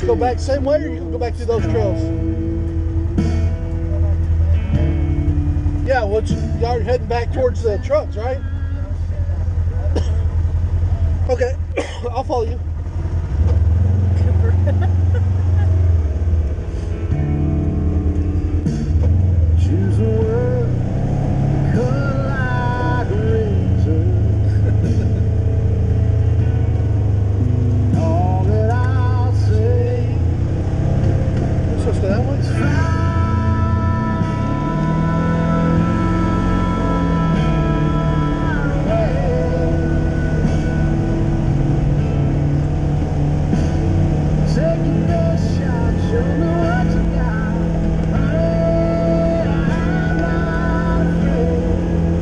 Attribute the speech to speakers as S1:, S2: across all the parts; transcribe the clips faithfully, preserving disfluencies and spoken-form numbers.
S1: go back same way, or you can go back through those trails? Yeah, well, y'all are heading back towards the trucks, right? Okay, I'll follow you.
S2: Choose a word, cut like a razor. All that I'll say.
S1: So stay that way.
S2: Take your best shot, show me what you got. Honey, I'm not afraid.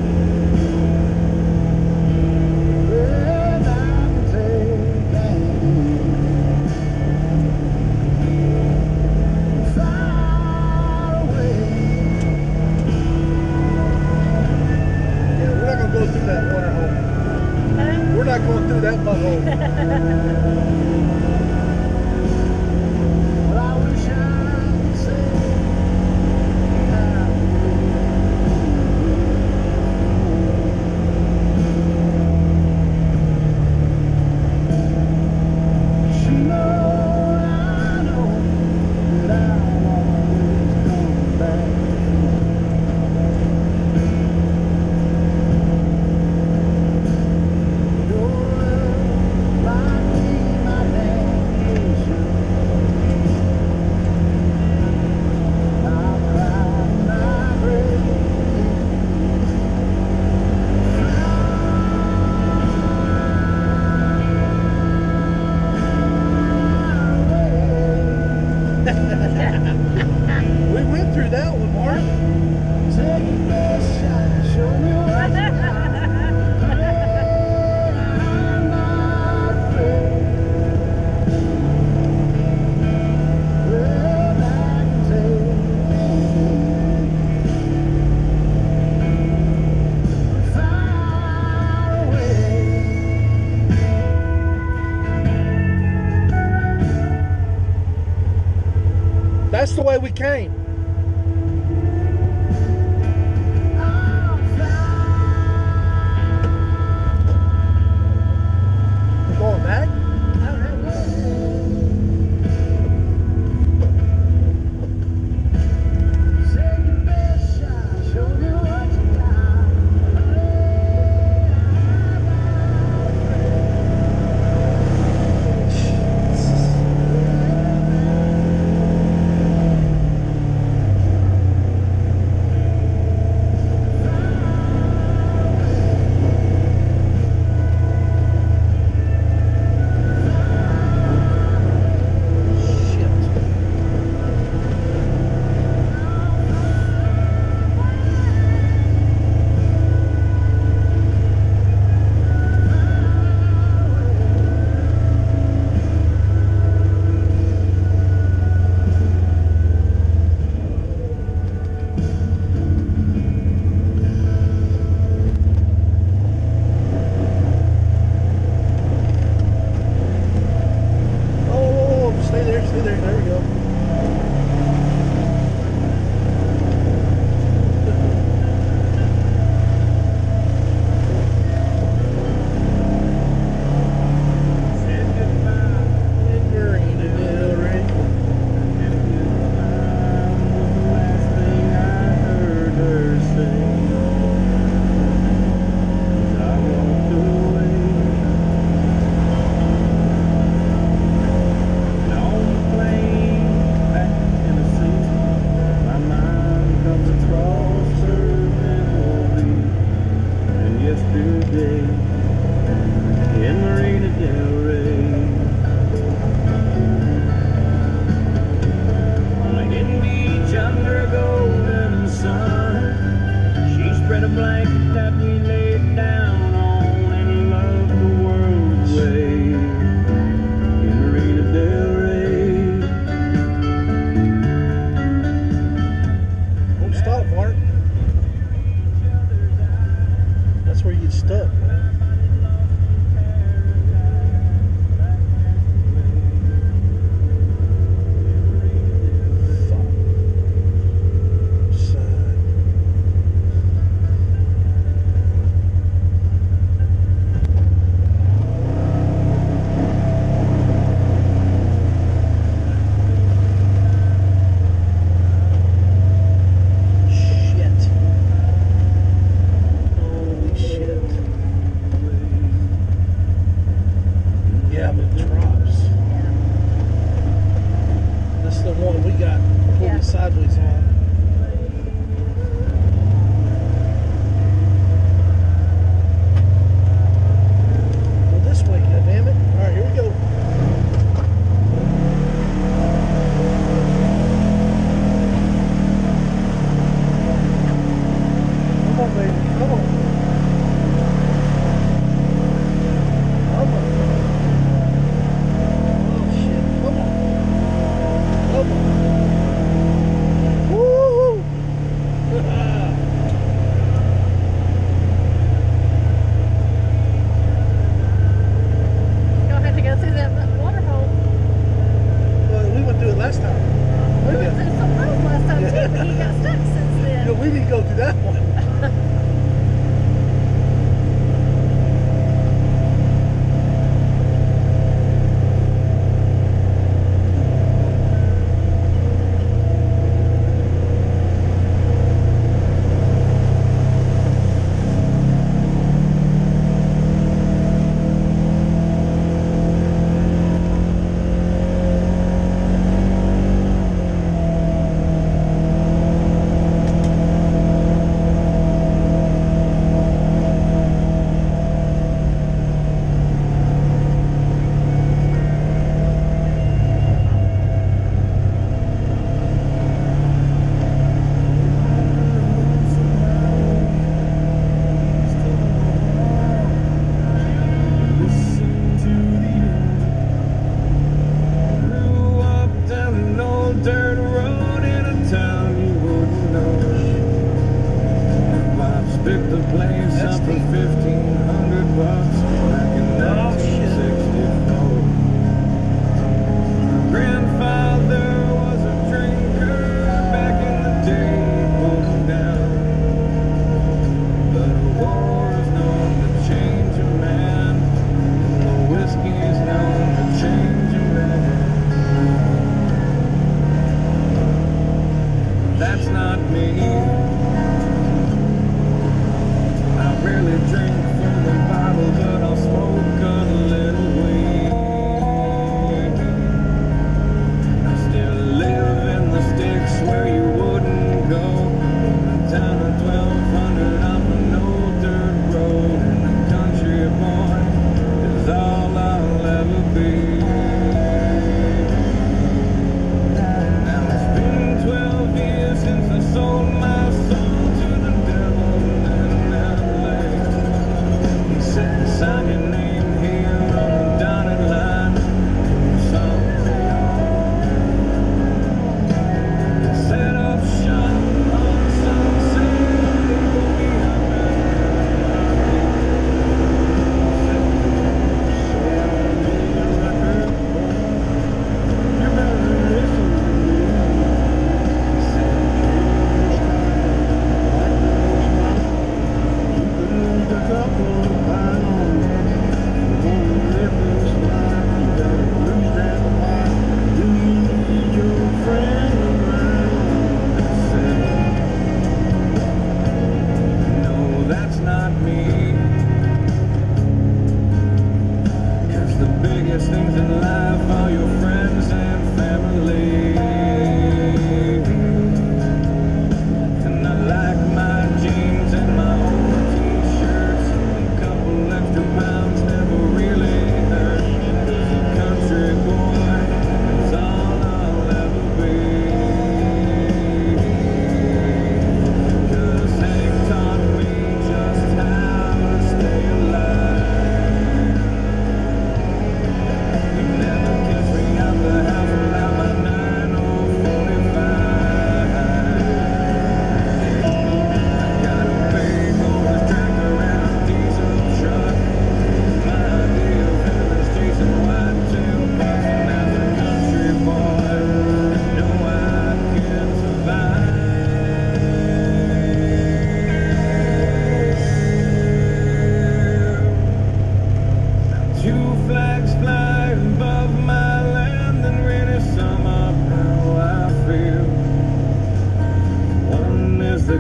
S2: Well, I can take anything. Far away.
S1: Yeah, we're not gonna go through that water hole. We're not going through that butthole.
S2: Well, I wish I could say she knows I know that I'll always come back. Your love might be my damnation. I'll cry my grave.
S1: We went through that one, Mark.
S2: Take your best shot, show me what you got. I'm not afraid. Well, I can take anything. Far away.
S1: That's the way we came.
S2: I'll fly.
S1: We're going back.
S2: Take your best shot, show me what you got.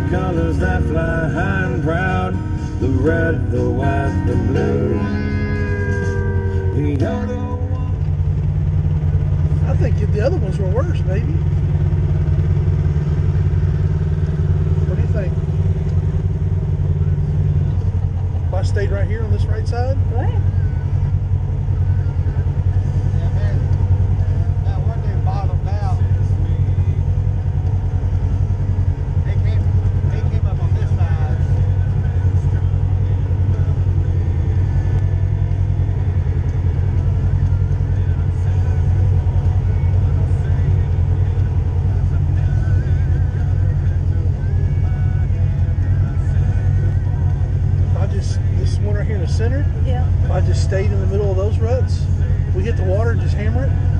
S3: colors that fly high and proud, the red, the white, the blue. The other one.
S1: I think the other ones were worse, maybe. What do you think? If I stayed right here on this right side?
S4: Go ahead.
S2: Yeah, man. That one dude bottomed out. They came, they came up on this side.
S1: If I just, this one right here in the center,
S4: Yeah.
S1: if I just stayed in the middle of those ruts, we hit the water and just hammer it.